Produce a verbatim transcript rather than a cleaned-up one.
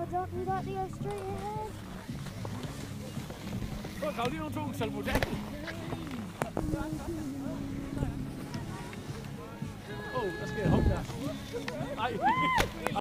Don't we got to go straight ahead? Prøv at grave lige nogle to salmodal. Åh, oh, der skal jeg hoppe der. Nej.